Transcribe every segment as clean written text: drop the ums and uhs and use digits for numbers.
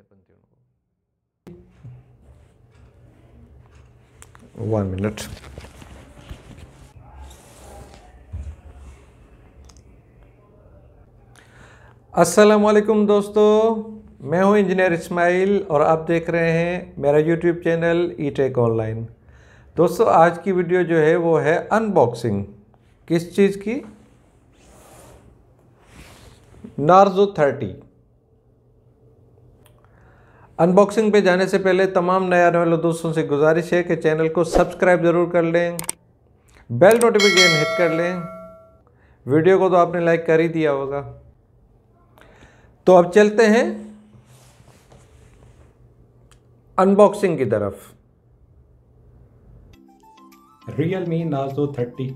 बनती है उनको। 1 मिनट। अस्सलाम वालेकुम दोस्तों, मैं हूं इंजीनियर इस्माइल और आप देख रहे हैं मेरा YouTube channel E tech online. दोस्तों, आज की वीडियो जो है वो है अनबॉक्सिंग। किस चीज़ की? नार्जो 30। अनबॉक्सिंग पे जाने से पहले तमाम नए आने वाले दोस्तों से गुजारिश है कि चैनल को सब्सक्राइब ज़रूर कर लें, बेल नोटिफिकेशन हिट कर लें। वीडियो को तो आपने लाइक कर ही दिया होगा। तो अब चलते हैं अनबॉक्सिंग की तरफ। Realme Narzo 30।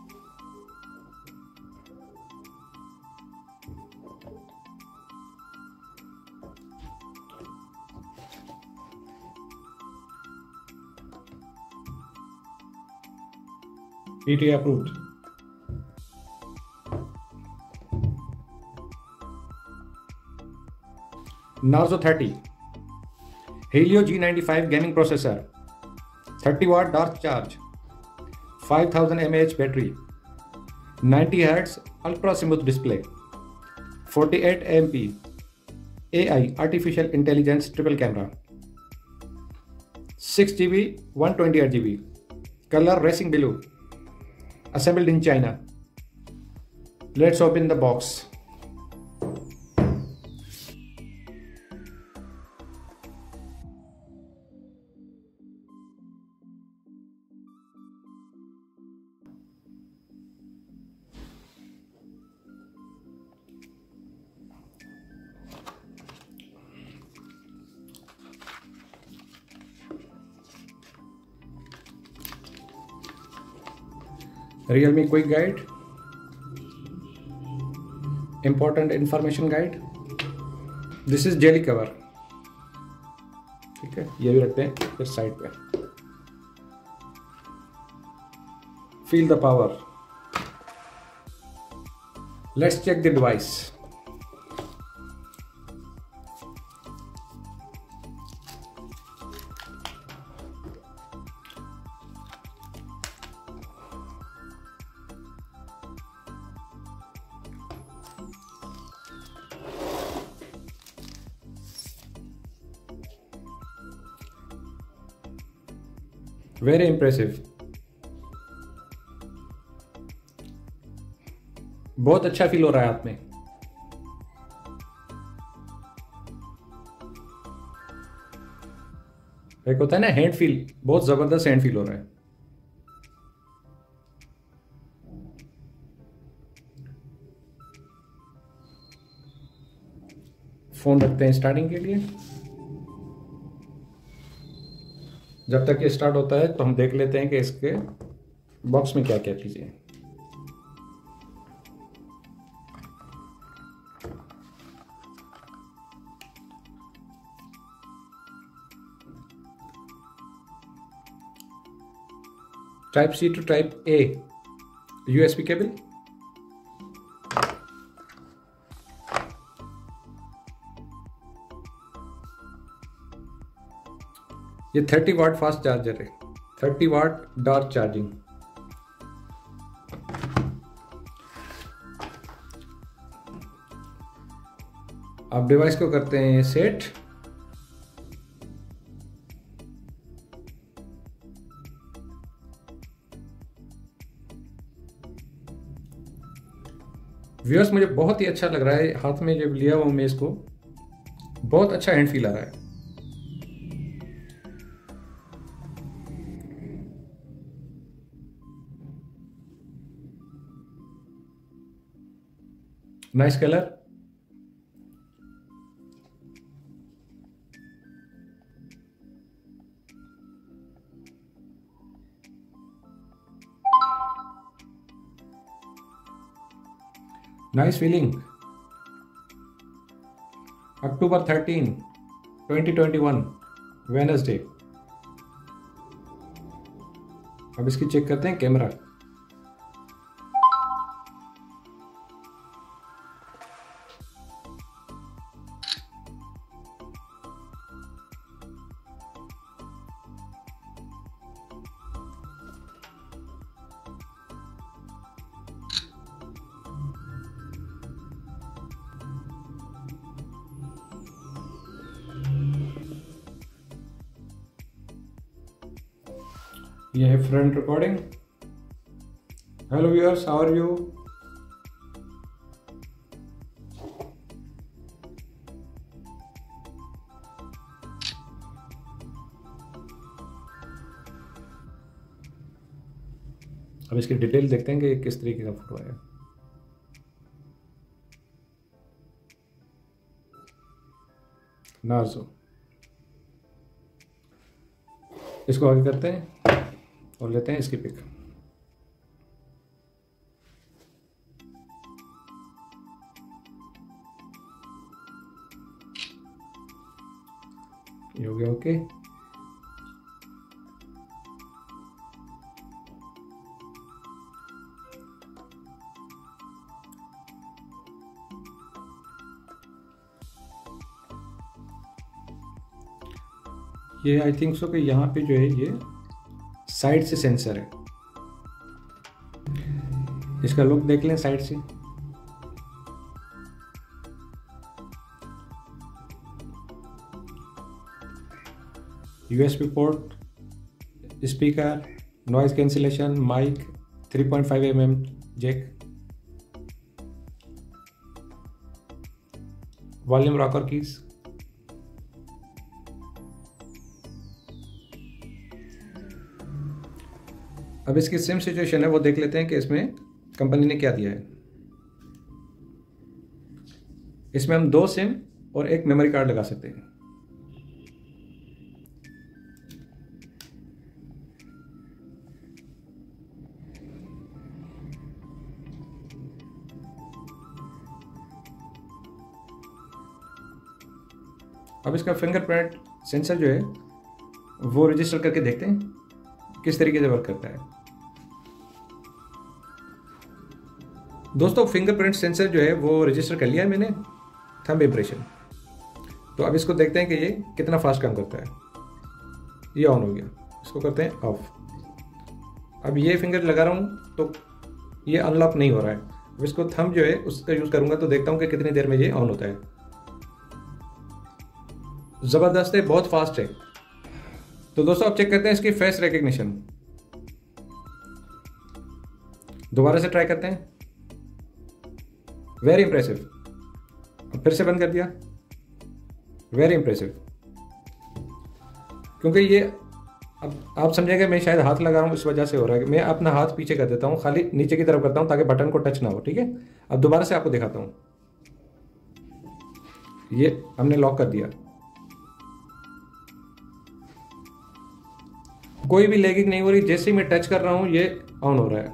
PTA approved। Narzo 30 Helio G95 gaming processor, 30 watt dark charge, 5000 mAh battery, 90 Hz ultra smooth display, 48 MP AI artificial intelligence triple camera, 6GB 128GB, color racing blue, assembled in China। Let's open the box। Realme Quick Guide, Important Information Guide। This is jelly cover. ठीक है, ये भी रखते हैं इस side पे। Feel the power. Let's check the device. Very impressive. बहुत अच्छा फील हो रहा है हाथ में। एक होता है ना हैंड फील, बहुत जबरदस्त हैंड फील हो रहा है। फोन रखते हैं स्टार्टिंग के लिए। जब तक ये स्टार्ट होता है तो हम देख लेते हैं कि इसके बॉक्स में क्या क्या चीजें हैं। Type C to type A USB cable. ये 30 वाट फास्ट चार्जर है, 30 वाट डार्क चार्जिंग। आप डिवाइस को करते हैं सेट। व्यूअर्स, मुझे बहुत ही अच्छा लग रहा है हाथ में जब लिया हुआ मैं इसको, बहुत अच्छा हैंड फील आ रहा है। Nice colour. Nice feeling. October 13, 2021 Wednesday. अब इसकी चेक करते हैं कैमरा। ये है front recording. Hello viewers, how are you? अब इसकी डिटेल देखते हैं कि किस तरीके का फोटो है। नार्जो, इसको आगे करते हैं और लेते हैं इसकी पिक। ये हो गया ओके। ये आई थिंक सो कि यहाँ पे जो है ये साइड से सेंसर है। इसका लुक देख लें साइड से। USB port, speaker, noise cancellation, mic, 3.5 mm jack, volume rocker keys. अब इसकी सिम सिचुएशन है वो देख लेते हैं कि इसमें कंपनी ने क्या दिया है। इसमें हम 2 सिम और 1 मेमोरी कार्ड लगा सकते हैं। अब इसका फिंगरप्रिंट सेंसर जो है वो रजिस्टर करके देखते हैं किस तरीके से वर्क करता है। दोस्तों, फिंगरप्रिंट सेंसर जो है वो रजिस्टर कर लिया है मैंने, थंब इम्प्रेशन। तो अब इसको देखते हैं कि ये कितना फास्ट काम करता है। ये ऑन हो गया, इसको करते हैं ऑफ। अब ये फिंगर लगा रहा हूँ तो ये अनलॉक नहीं हो रहा है। अब इसको थंब जो है उसका यूज़ करूँगा तो देखता हूँ कि कितनी देर में ये ऑन होता है। ज़बरदस्त है, बहुत फास्ट है। तो दोस्तों अब चेक करते हैं इसकी फेस रिकग्निशन। दोबारा से ट्राई करते हैं। Very impressive. अब फिर से बंद कर दिया। Very impressive. क्योंकि ये अब आप समझेंगे मैं शायद हाथ लगा रहा हूँ इस वजह से हो रहा है। मैं अपना हाथ पीछे कर देता हूँ, खाली नीचे की तरफ करता हूँ ताकि बटन को टच ना हो। ठीक है, अब दोबारा से आपको दिखाता हूँ। ये हमने लॉक कर दिया, कोई भी लैगिंग नहीं हो रही। जैसे ही मैं टच कर रहा हूं ये ऑन हो रहा है।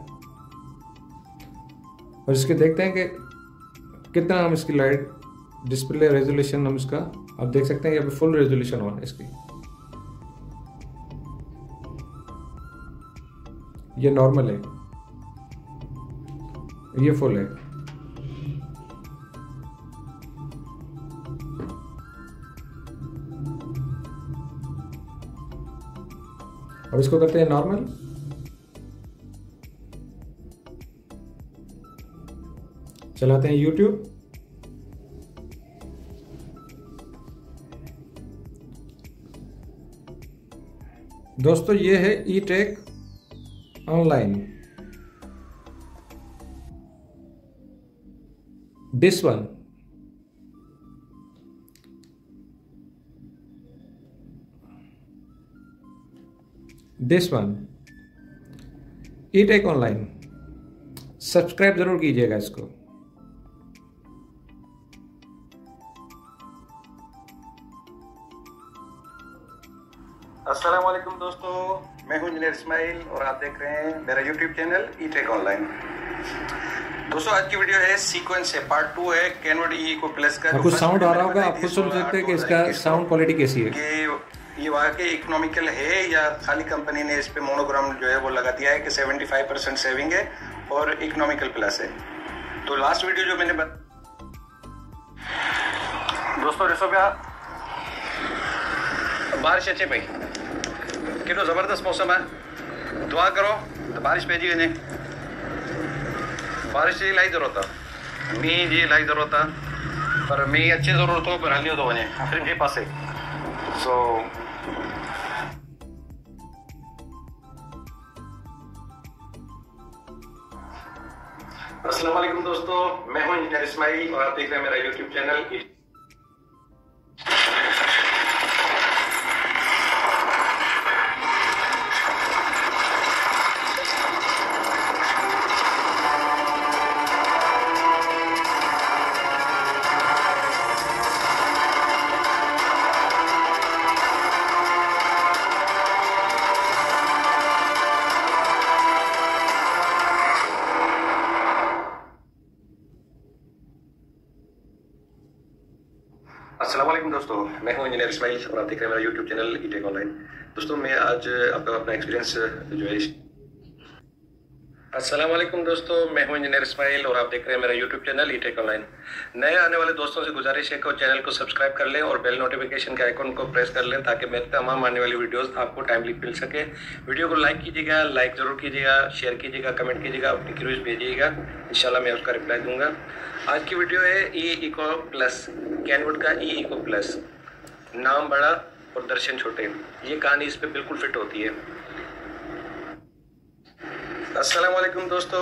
और इसके देखते हैं कि कितना हम इसकी लाइट डिस्प्ले रेजोल्यूशन हम इसका आप देख सकते हैं। ये अभी फुल रेजोल्यूशन ऑन है इसकी। ये नॉर्मल है, ये फुल है। अब इसको करते हैं नॉर्मल। चलाते हैं YouTube। दोस्तों ये है ETech online. This one ETech online. Subscribe जरूर कीजिएगा इसको। अस्सलाम वालेकुम दोस्तों, मैं हूं इंजीनियर इस्माइल और आप देख रहे हैं मेरा यूट्यूब चैनल ई-टेक ऑनलाइन। दोस्तों आज की वीडियो है सीक्वेंस है, पार्ट 2 है कैनवड ई-इको प्लस का। कुछ साउंड आ रहा होगा, आप खुद सुन सकते हैं कि इसका साउंड क्वालिटी कैसी है। कि ये वाकई इकोनॉमिकल है या खाली कंपनी ने इस पे मोनोग्राम जो है वो लगा दिया है कि 75% सेविंग है और इकोनॉमिकल प्लस है। तो लास्ट वीडियो जो मैंने दोस्तों ॾिसो पिया, बारिश अचे पई, केॾो ज़बरदस्त मौसम है। दुआ करो तो बारिश पइजी वञे। बारिश जी इलाही ज़रूरत आहे, मींहं जी इलाही ज़रूरत आहे, पर मींहुं अचे ज़रूर थो पर हलियो थो वञे आख़िर जे पासे। सो अस्सलाम वालेकुम दोस्तों, मैं हूं इंजीनियर इस्माइल और आप देख रहे हैं मेरा यूट्यूब चैनल। अस्सलाम वालेकुम दोस्तों, मैं हूं इंजीनियर इस्माइल और आप देख रहे हैं मेरा यूट्यूब चैनल ईटेक ऑनलाइन। दोस्तों मैं आज आपका अपना एक्सपीरियंस जो है अस्सलाम वालेकुम दोस्तों, मैं हूं इंजीनियर इस्माइल और आप देख रहे हैं मेरा यूट्यूब चैनल ईटेक ऑनलाइन। नए आने वाले दोस्तों से गुजारिश है कि चैनल को सब्सक्राइब कर लें और बेल नोटिफिकेशन के आइकन को प्रेस कर लें ताकि मेरे तमाम आने वाली वीडियोस आपको टाइमली मिल सके। वीडियो को लाइक कीजिएगा, लाइक ज़रूर कीजिएगा, शेयर कीजिएगा, कमेंट कीजिएगा, अपनी क्यूरीज भेजिएगा, इंशाल्लाह मैं उसका रिप्लाई दूंगा। आज की वीडियो है ई इको प्लस, कैनवुड का ई इको प्लस। नाम बड़ा और दर्शन छोटे, ये कहानी इस पर बिल्कुल फिट होती है। अस्सलाम वालेकुम दोस्तों,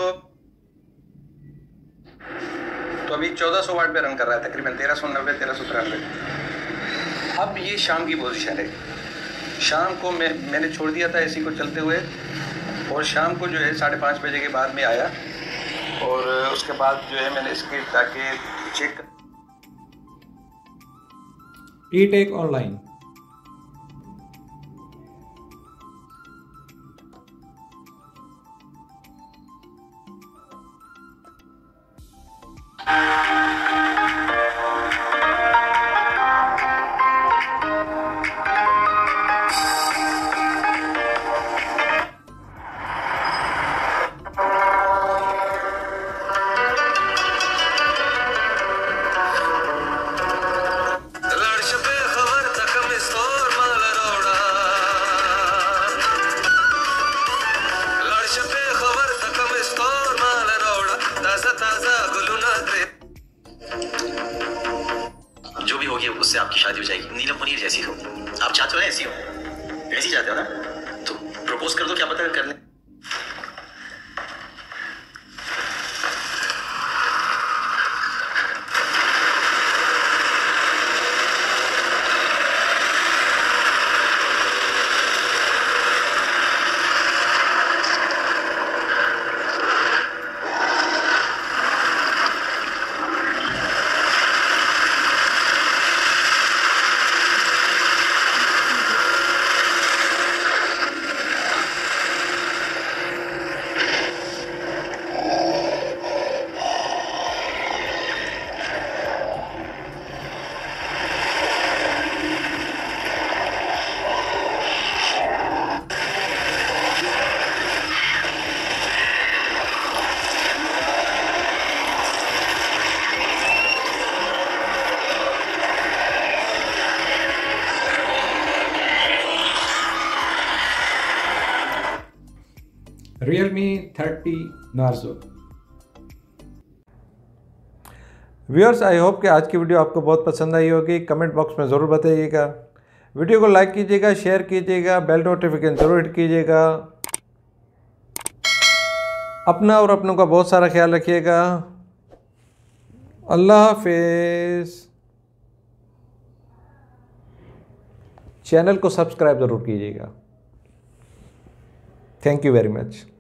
तो अभी 1400 वाट पे रन कर रहा है, तकरीबन 1390 1393। अब ये शाम की पोजीशन है। शाम को मैंने छोड़ दिया था एसी को चलते हुए और शाम को जो है 5:30 बजे के बाद में आया और उसके बाद जो है मैंने इसके ताकि चेक ईटेक ऑनलाइन। जो भी होगी उससे आपकी शादी हो जाएगी, नीलम मुनीर जैसी हो। आप चाहते हो ना ऐसी हो, ऐसी चाहते हो ना, तो प्रपोज कर दो, क्या पता कर ले। Realme 30 Narzo। Viewers, I hope कि आज की वीडियो आपको बहुत पसंद आई होगी। कमेंट बॉक्स में ज़रूर बताइएगा। वीडियो को लाइक कीजिएगा, शेयर कीजिएगा, बेल नोटिफिकेशन ज़रूर हिट कीजिएगा। अपना और अपनों का बहुत सारा ख्याल रखिएगा। अल्लाह हाफिज़। चैनल को सब्सक्राइब ज़रूर कीजिएगा। Thank you very much.